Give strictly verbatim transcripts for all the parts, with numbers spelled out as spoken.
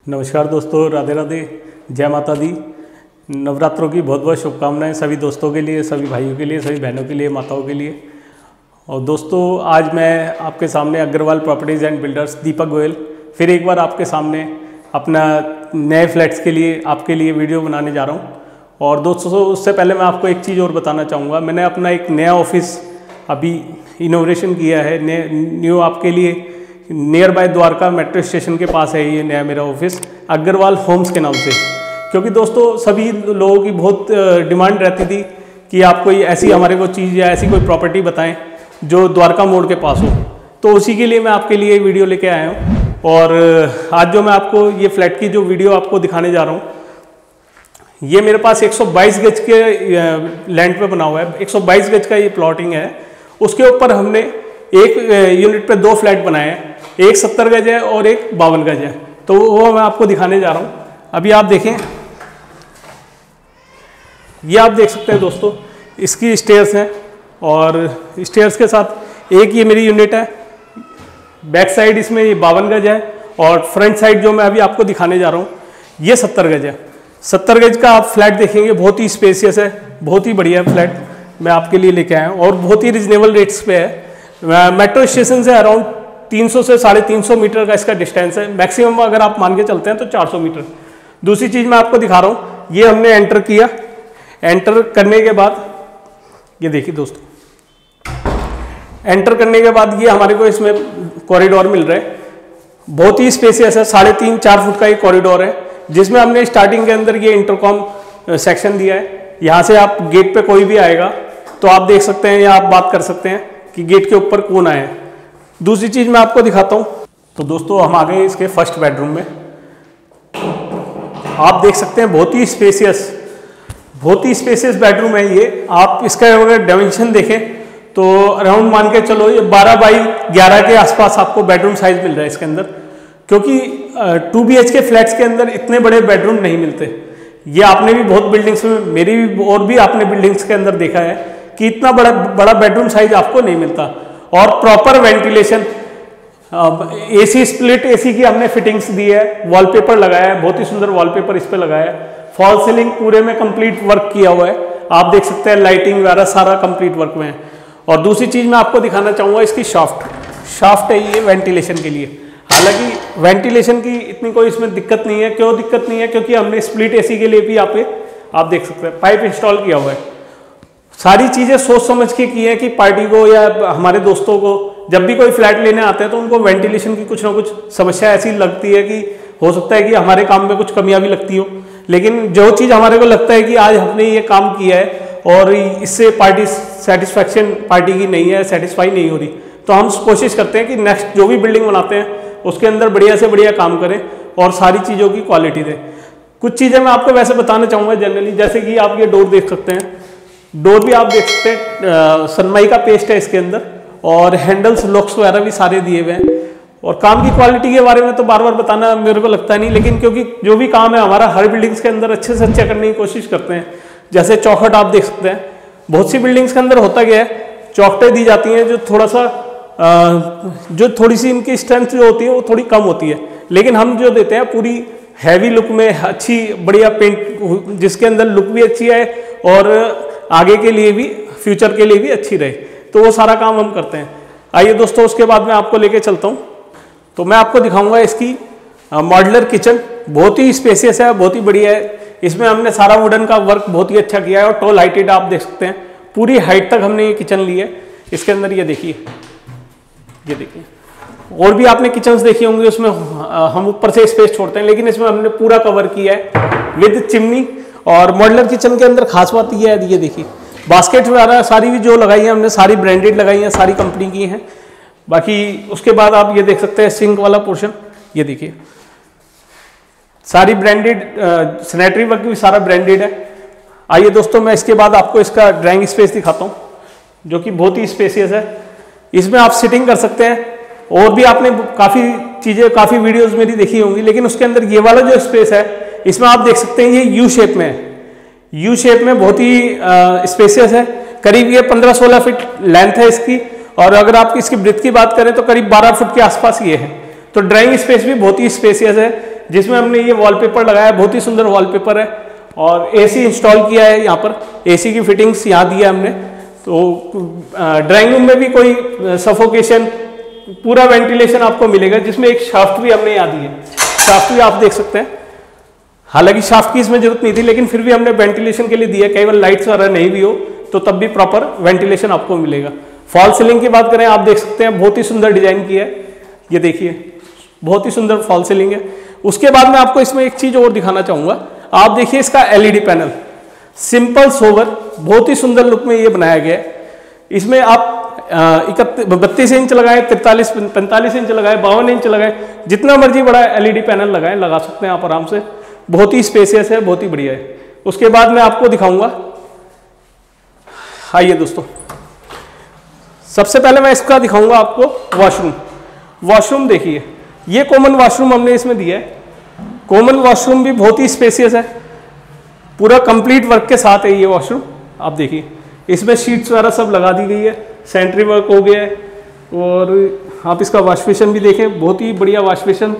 नमस्कार दोस्तों, राधे राधे, जय माता दी। नवरात्रों की बहुत बहुत शुभकामनाएं सभी दोस्तों के लिए, सभी भाइयों के लिए, सभी बहनों के लिए, माताओं के लिए। और दोस्तों, आज मैं आपके सामने Agrawal properties and builders Deepak Goyal फिर एक बार आपके सामने अपना नए फ्लैट्स के लिए आपके लिए वीडियो बनाने जा रहा हूँ। और दोस्तों, उससे पहले मैं आपको एक चीज़ और बताना चाहूँगा। मैंने अपना एक नया ऑफिस अभी इनोग्रेशन किया है, न्यू आपके लिए nearby Dwarka metro station के पास है ये नया मेरा ऑफिस, अग्रवाल होम्स के नाम से। क्योंकि दोस्तों, सभी लोगों की बहुत डिमांड रहती थी कि आप कोई ऐसी हमारे को चीज़ या ऐसी कोई प्रॉपर्टी बताएं जो द्वारका मोड़ के पास हो। तो उसी के लिए मैं आपके लिए वीडियो लेके आया हूँ। और आज जो मैं आपको ये फ्लैट की जो वीडियो आपको दिखाने जा रहा हूँ, ये मेरे पास एक सौ बाईस गज के लैंड पे बना हुआ है। एक सौ बाईस गज का ये प्लॉटिंग है। उसके ऊपर हमने एक यूनिट पे दो फ्लैट बनाए हैं, एक सत्तर गज है और एक बावन गज है। तो वो मैं आपको दिखाने जा रहा हूँ। अभी आप देखें, ये आप देख सकते हैं दोस्तों, इसकी स्टेयर्स हैं और स्टेयर्स के साथ एक ये मेरी यूनिट है। बैक साइड इसमें ये बावन गज है और फ्रंट साइड जो मैं अभी आपको दिखाने जा रहा हूँ ये सत्तर गज है। सत्तर गज का आप फ्लैट देखेंगे, बहुत ही स्पेसियस है, बहुत ही बढ़िया फ्लैट मैं आपके लिए लेके आया हूँ और बहुत ही रिजनेबल रेट्स पे है। मेट्रो स्टेशन से अराउंड तीन सौ से साढ़े तीन सौ मीटर का इसका डिस्टेंस है। मैक्सिमम अगर आप मान के चलते हैं तो चार सौ मीटर। दूसरी चीज़ मैं आपको दिखा रहा हूँ, ये हमने एंटर किया। एंटर करने के बाद ये देखिए दोस्तों, एंटर करने के बाद ये हमारे को इसमें कॉरिडोर मिल रहा है। बहुत ही स्पेसियस है, साढ़े तीन चार फुट का ये कॉरिडोर है, जिसमें हमने स्टार्टिंग के अंदर ये इंटरकॉम सेक्शन दिया है। यहाँ से आप गेट पे कोई भी आएगा तो आप देख सकते हैं या आप बात कर सकते हैं कि गेट के ऊपर कौन आया है। दूसरी चीज़ मैं आपको दिखाता हूँ। तो दोस्तों, हम आ गए इसके फर्स्ट बेडरूम में। आप देख सकते हैं बहुत ही स्पेसियस बहुत ही स्पेसियस बेडरूम है ये। आप इसका अगर डायमेंशन देखें तो अराउंड मान के चलो ये बारह बाई ग्यारह के आसपास आपको बेडरूम साइज मिल रहा है इसके अंदर। क्योंकि two B H K flats के अंदर इतने बड़े बेडरूम नहीं मिलते। ये आपने भी बहुत बिल्डिंग्स में, मेरी भी और भी आपने बिल्डिंग्स के अंदर देखा है कि इतना बड़ा बड़ा बेडरूम साइज आपको नहीं मिलता। और proper ventilation, AC split AC की हमने फिटिंग्स दी है, वॉलपेपर लगाया है, बहुत ही सुंदर वॉलपेपर इस पे लगाया है। फॉल सीलिंग पूरे में कंप्लीट वर्क किया हुआ है, आप देख सकते हैं। लाइटिंग वगैरह सारा कंप्लीट वर्क में है। और दूसरी चीज़ मैं आपको दिखाना चाहूँगा, इसकी शाफ्ट शाफ्ट है ये वेंटिलेशन के लिए। हालांकि वेंटिलेशन की इतनी कोई इसमें दिक्कत नहीं है। क्यों दिक्कत नहीं है? क्योंकि हमने स्प्लिट एसी के लिए भी यहाँ पे आप देख सकते हैं पाइप इंस्टॉल किया हुआ है। सारी चीज़ें सोच समझ के की है कि पार्टी को या हमारे दोस्तों को जब भी कोई फ्लैट लेने आते हैं तो उनको वेंटिलेशन की कुछ ना कुछ समस्या ऐसी लगती है कि हो सकता है कि हमारे काम में कुछ कमियां भी लगती हो। लेकिन जो चीज़ हमारे को लगता है कि आज हमने ये काम किया है और इससे पार्टी सेटिस्फैक्शन पार्टी की नहीं है, सेटिस्फाई नहीं हो रही, तो हम कोशिश करते हैं कि नेक्स्ट जो भी बिल्डिंग बनाते हैं उसके अंदर बढ़िया से बढ़िया काम करें और सारी चीज़ों की क्वालिटी दें। कुछ चीज़ें मैं आपको वैसे बताना चाहूँगा जनरली, जैसे कि आप ये डोर देख सकते हैं। डोर भी आप देख सकते हैं सनमाई का पेस्ट है इसके अंदर और हैंडल्स लॉक्स वगैरह भी सारे दिए हुए हैं। और काम की क्वालिटी के बारे में तो बार बार बताना मेरे को लगता नहीं, लेकिन क्योंकि जो भी काम है हमारा हर बिल्डिंग्स के अंदर अच्छे से अच्छा करने की कोशिश करते हैं। जैसे चौखट आप देख सकते हैं, बहुत सी बिल्डिंग्स के अंदर होता क्या है, चौखटें दी जाती हैं जो थोड़ा सा जो थोड़ी सी इनकी स्ट्रेंथ जो होती है वो थोड़ी कम होती है। लेकिन हम जो देते हैं पूरी हैवी लुक में अच्छी बढ़िया पेंट, जिसके अंदर लुक भी अच्छी है और आगे के लिए भी, फ्यूचर के लिए भी अच्छी रहे, तो वो सारा काम हम करते हैं। आइए दोस्तों, उसके बाद मैं आपको लेके चलता हूँ। तो मैं आपको दिखाऊंगा इसकी मॉड्यूलर किचन। बहुत ही स्पेसियस है, बहुत ही बढ़िया है। इसमें हमने सारा वुडन का वर्क बहुत ही अच्छा किया है और टॉल हाइटेड आप देख सकते हैं, पूरी हाइट तक हमने ये किचन ली है। इसके अंदर ये देखिए, ये देखिए, और भी आपने किचन्स देखी होंगी, उसमें हम ऊपर से स्पेस छोड़ते हैं, लेकिन इसमें हमने पूरा कवर किया है विद चिमनी। और मॉड्यूलर किचन के अंदर खास बात यह है, ये देखिए बास्केट वगैरह सारी भी जो लगाई है हमने, सारी ब्रांडेड लगाई हैं, सारी कंपनी की हैं। बाकी उसके बाद आप ये देख सकते हैं सिंक वाला पोर्शन, ये देखिए सारी ब्रांडेड, सैनिटरी वर्क भी सारा ब्रांडेड है। आइए दोस्तों, मैं इसके बाद आपको इसका ड्राइंग स्पेस दिखाता हूँ जो कि बहुत ही स्पेसियस है। इसमें आप सिटिंग कर सकते हैं। और भी आपने काफ़ी चीज़ें, काफ़ी वीडियोस मेरी देखी होंगी, लेकिन उसके अंदर ये वाला जो स्पेस है इसमें आप देख सकते हैं ये यू शेप में है। यू शेप में बहुत ही स्पेसियस है। करीब ये पंद्रह सोलह फीट लेंथ है इसकी, और अगर आप इसकी ब्रेथ की बात करें तो करीब बारह फुट के आसपास ये है। तो ड्राइंग स्पेस भी बहुत ही स्पेसियस है। जिसमें हमने ये वॉलपेपर लगाया है, बहुत ही सुंदर वॉलपेपर है। और एसी इंस्टॉल किया है, यहाँ पर एसी की फिटिंग्स यहाँ दी है हमने। तो ड्राइंग रूम में भी कोई सफोकेशन, पूरा वेंटिलेशन आपको मिलेगा, जिसमें एक शाफ्ट भी हमने यहाँ दी है। शाफ्ट भी आप देख सकते हैं, हालांकि शाफ्ट की इसमें जरूरत नहीं थी, लेकिन फिर भी हमने वेंटिलेशन के लिए दिया। कई बार लाइट्स वगैरह नहीं भी हो तो तब भी प्रॉपर वेंटिलेशन आपको मिलेगा। फॉल सीलिंग की बात करें, आप देख सकते हैं बहुत ही सुंदर डिजाइन की है, ये देखिए बहुत ही सुंदर फॉल सीलिंग है। उसके बाद मैं आपको इसमें एक चीज और दिखाना चाहूंगा। आप देखिए इसका एलईडी पैनल, सिंपल सोवर, बहुत ही सुंदर लुक में ये बनाया गया है। इसमें आप बत्तीस इंच लगाए, तैतालीस पैंतालीस इंच लगाए, बावन इंच लगाए, जितना मर्जी बड़ा एलईडी पैनल लगाए, लगा सकते हैं आप आराम से। बहुत ही स्पेसियस है, बहुत ही बढ़िया है। उसके बाद मैं आपको दिखाऊंगा, आइए दोस्तों, सबसे पहले मैं इसका दिखाऊंगा आपको वॉशरूम। वॉशरूम देखिए, ये कॉमन वॉशरूम हमने इसमें दिया है। कॉमन वॉशरूम भी बहुत ही स्पेसियस है, पूरा कंप्लीट वर्क के साथ है ये वॉशरूम। आप देखिए इसमें शीट्स वगैरह सब लगा दी गई है, सेंट्री वर्क हो गया है। और आप इसका वॉश बेसिन भी देखें, बहुत ही बढ़िया वॉश बेसिन।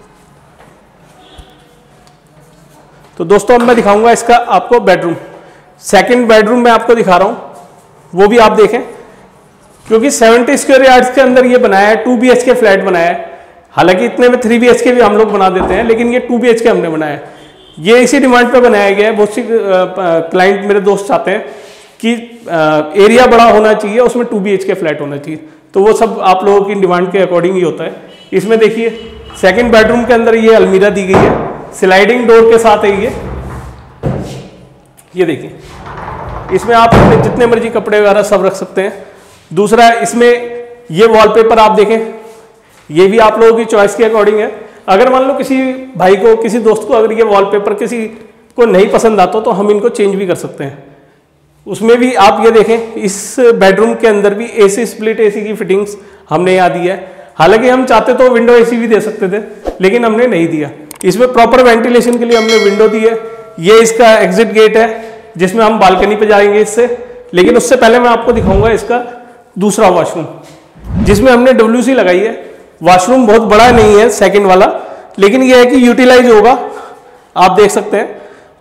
तो दोस्तों अब मैं दिखाऊंगा इसका आपको बेडरूम। सेकंड बेडरूम मैं आपको दिखा रहा हूं, वो भी आप देखें, क्योंकि सत्तर स्क्वायर यार्ड्स के अंदर ये बनाया है, two B H K flat बनाया है। हालांकि इतने में थ्री बी एच के भी हम लोग बना देते हैं, लेकिन ये टू बी एच के हमने बनाया है। ये इसी डिमांड पे बनाया गया है। बहुत सी क्लाइंट मेरे दोस्त चाहते हैं कि एरिया बड़ा होना चाहिए, उसमें two B H K flat होना चाहिए, तो वो सब आप लोगों की डिमांड के अकॉर्डिंग ही होता है। इसमें देखिए सेकंड बेडरूम के अंदर ये अलमीरा दी गई है, स्लाइडिंग डोर के साथ है ये। ये देखिए, इसमें आप अपने जितने मर्जी कपड़े वगैरह सब रख सकते हैं। दूसरा, इसमें ये वॉलपेपर आप देखें, ये भी आप लोगों की चॉइस के अकॉर्डिंग है। अगर मान लो किसी भाई को, किसी दोस्त को अगर ये वॉलपेपर किसी को नहीं पसंद आता तो हम इनको चेंज भी कर सकते हैं। उसमें भी आप ये देखें, इस बेडरूम के अंदर भी एसी, स्प्लिट एसी की फिटिंग्स हमने यहाँ दी है। हालांकि हम चाहते तो विंडो एसी भी दे सकते थे, लेकिन हमने नहीं दिया। इसमें प्रॉपर वेंटिलेशन के लिए हमने विंडो दी है। ये इसका एग्जिट गेट है, जिसमें हम बालकनी पे जाएंगे इससे। लेकिन उससे पहले मैं आपको दिखाऊंगा इसका दूसरा वॉशरूम, जिसमें हमने डब्ल्यूसी लगाई है। वॉशरूम बहुत बड़ा नहीं है सेकंड वाला, लेकिन यह है कि यूटिलाइज होगा। आप देख सकते हैं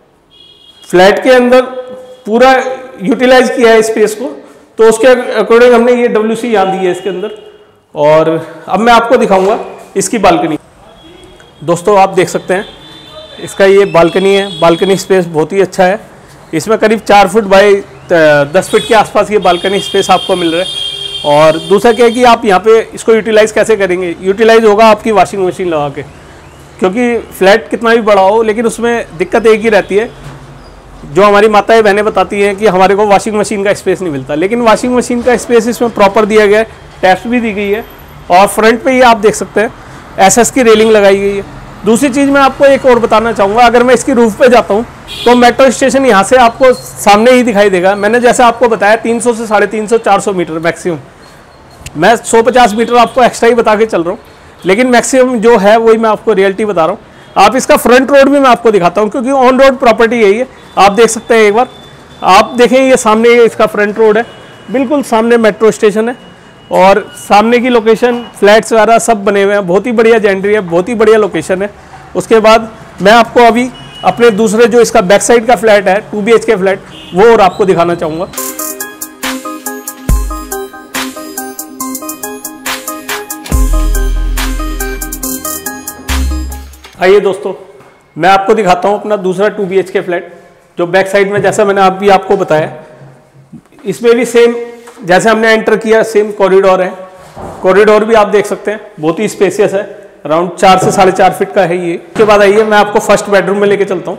फ्लैट के अंदर पूरा यूटिलाइज किया है स्पेस को, तो उसके अकॉर्डिंग हमने ये डब्ल्यूसी यहाँ दी है इसके अंदर। और अब मैं आपको दिखाऊंगा इसकी बालकनी। दोस्तों आप देख सकते हैं इसका ये बालकनी है। बालकनी स्पेस बहुत ही अच्छा है। इसमें करीब चार फुट बाई दस फीट के आसपास ये बालकनी स्पेस आपको मिल रहा है। और दूसरा क्या है कि आप यहाँ पे इसको यूटिलाइज कैसे करेंगे, यूटिलाइज होगा आपकी वॉशिंग मशीन लगा के, क्योंकि फ्लैट कितना भी बड़ा हो लेकिन उसमें दिक्कत एक ही रहती है, जो हमारी माताएं बहनें बताती हैं कि हमारे को वॉशिंग मशीन का स्पेस नहीं मिलता, लेकिन वॉशिंग मशीन का स्पेस इसमें प्रॉपर दिया गया है, टैप्स भी दी गई है। और फ्रंट पे ये आप देख सकते हैं एसएस की रेलिंग लगाई गई है। दूसरी चीज़ मैं आपको एक और बताना चाहूँगा, अगर मैं इसकी रूफ पे जाता हूँ तो मेट्रो स्टेशन यहाँ से आपको सामने ही दिखाई देगा। मैंने जैसे आपको बताया तीन सौ से साढ़े तीन सौ चार सौ मीटर मैक्सिमम, मैं सौ पचास मीटर आपको एक्स्ट्रा ही बता के चल रहा हूँ, लेकिन मैक्सिमम जो है वही मैं आपको रियलिटी बता रहा हूँ। आप इसका फ्रंट रोड भी मैं आपको दिखाता हूँ, क्योंकि ऑन रोड प्रॉपर्टी यही है। आप देख सकते हैं, एक बार आप देखें, ये सामने इसका फ्रंट रोड है, बिल्कुल सामने मेट्रो स्टेशन है। और सामने की लोकेशन, फ्लैट्स वगैरह सब बने हुए हैं, बहुत ही बढ़िया जेंट्री है, बहुत ही बढ़िया लोकेशन है। उसके बाद मैं आपको अभी अपने दूसरे जो इसका बैक साइड का फ्लैट है, two B H K flat, वो और आपको दिखाना चाहूँगा। आइए दोस्तों, मैं आपको दिखाता हूँ अपना दूसरा two B H K flat, जो बैक साइड में, जैसा मैंने अभी आपको बताया, इसमें भी सेम जैसे हमने एंटर किया सेम कॉरिडोर है। कॉरिडोर भी आप देख सकते हैं, बहुत ही स्पेसियस है, अराउंड चार से साढ़े चार फीट का है ये। उसके बाद आइए मैं आपको फर्स्ट बेडरूम में लेके चलता हूँ।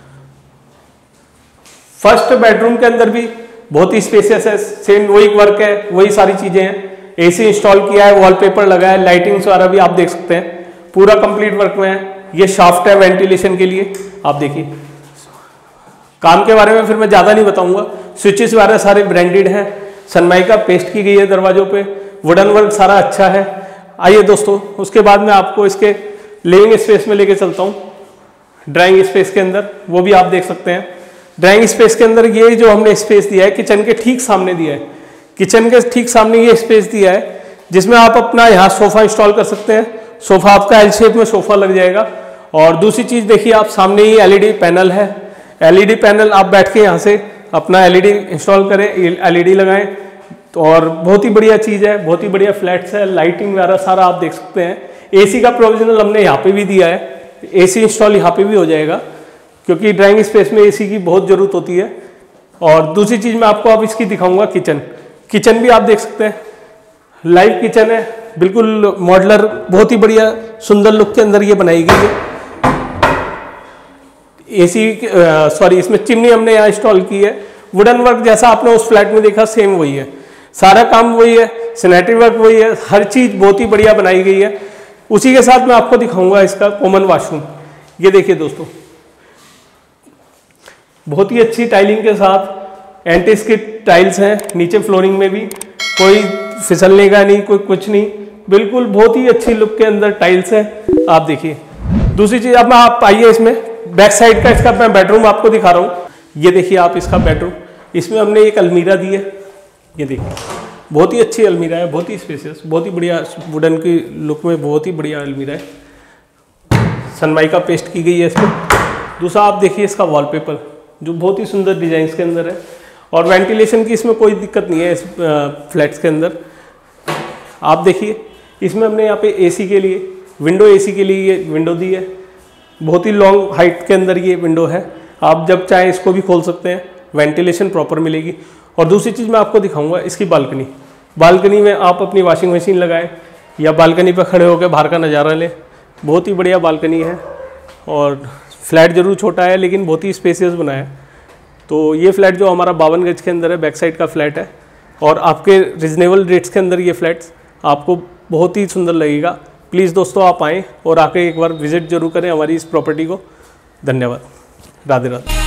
फर्स्ट बेडरूम के अंदर भी बहुत ही स्पेसियस है, सेम वही वर्क है, वही सारी चीजें हैं। एसी इंस्टॉल किया है, वॉलपेपर लगा है, लाइटिंग्स वगैरह भी आप देख सकते हैं, पूरा कंप्लीट वर्क में है। ये शाफ्ट है वेंटिलेशन के लिए, आप देखिए। काम के बारे में फिर मैं ज़्यादा नहीं बताऊंगा, स्विचेस वगैरह सारे ब्रांडेड हैं, सनमाइका पेस्ट की गई है दरवाजों पे, वुडन वर्क सारा अच्छा है। आइए दोस्तों, उसके बाद मैं आपको इसके लिविंग स्पेस में लेके चलता हूँ, ड्राइंग स्पेस के अंदर, वो भी आप देख सकते हैं। ड्राइंग स्पेस के अंदर ये जो हमने स्पेस दिया है, किचन के ठीक सामने दिया है, किचन के ठीक सामने ये स्पेस दिया है, जिसमें आप अपना यहाँ सोफा इंस्टॉल कर सकते हैं। सोफा आपका एल शेप में सोफा लग जाएगा, और दूसरी चीज़ देखिए आप, सामने ही एलईडी पैनल है। एलईडी पैनल आप बैठ के यहाँ से अपना एलईडी इंस्टॉल करें, एलईडी लगाएं, तो और बहुत ही बढ़िया चीज़ है, बहुत ही बढ़िया फ्लैट्स है। लाइटिंग वगैरह सारा आप देख सकते हैं। एसी का प्रोविजनल हमने यहाँ पे भी दिया है, एसी इंस्टॉल यहाँ पे भी हो जाएगा, क्योंकि ड्राइंग स्पेस में एसी की बहुत ज़रूरत होती है। और दूसरी चीज़ मैं आपको अब इसकी दिखाऊंगा किचन। किचन भी आप देख सकते हैं, लाइव किचन है, बिल्कुल मॉडलर, बहुत ही बढ़िया सुंदर लुक के अंदर ये बनाई गई है। एसी सॉरी इसमें चिमनी हमने यहाँ इंस्टॉल की है। वुडन वर्क जैसा आपने उस फ्लैट में देखा सेम वही है, सारा काम वही है, सैनिटरी वर्क वही है, हर चीज़ बहुत ही बढ़िया बनाई गई है। उसी के साथ मैं आपको दिखाऊंगा इसका कॉमन वॉशरूम। ये देखिए दोस्तों, बहुत ही अच्छी टाइलिंग के साथ एंटी स्किड टाइल्स हैं, नीचे फ्लोरिंग में भी कोई फिसलने का नहीं, कोई कुछ नहीं, बिल्कुल बहुत ही अच्छी लुक के अंदर टाइल्स है। आप देखिए दूसरी चीज़, अब मैं आप आइए इसमें बैक साइड का इसका मैं बेडरूम आपको दिखा रहा हूँ। ये देखिए आप इसका बेडरूम, इसमें हमने एक अलमीरा दी है। ये देखिए बहुत ही अच्छी अलमीरा है, बहुत ही स्पेशियस, बहुत ही बढ़िया वुडन की लुक में बहुत ही बढ़िया अलमीरा है। सनमाइका पेस्ट की गई है इसमें। दूसरा आप देखिए इसका वॉलपेपर, जो बहुत ही सुंदर डिजाइन के अंदर है, और वेंटिलेशन की इसमें कोई दिक्कत नहीं है इस फ्लैट्स के अंदर। आप देखिए इसमें हमने यहाँ पे एसी के लिए, विंडो एसी के लिए ये विंडो दी है, बहुत ही लॉन्ग हाइट के अंदर ये विंडो है। आप जब चाहें इसको भी खोल सकते हैं, वेंटिलेशन प्रॉपर मिलेगी। और दूसरी चीज़ मैं आपको दिखाऊंगा इसकी बालकनी। बालकनी में आप अपनी वॉशिंग मशीन लगाएं या बालकनी पर खड़े होकर बाहर का नज़ारा लें। बहुत ही बढ़िया बालकनी है, और फ्लैट जरूर छोटा है लेकिन बहुत ही स्पेसियस बना है। तो ये फ्लैट जो हमारा बावन गज के अंदर है, बैक साइड का फ्लैट है, और आपके रिजनेबल रेट्स के अंदर ये फ्लैट्स आपको बहुत ही सुंदर लगेगा। प्लीज़ दोस्तों आप आएँ और आके एक बार विजिट जरूर करें हमारी इस प्रॉपर्टी को। धन्यवाद, राधे राधे।